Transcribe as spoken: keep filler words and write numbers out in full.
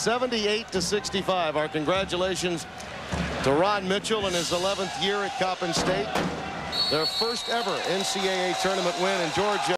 seventy-eight to sixty-five. Our congratulations to Ron Mitchell in his eleventh year at Coppin State. Their first ever N C double A tournament win in Georgia.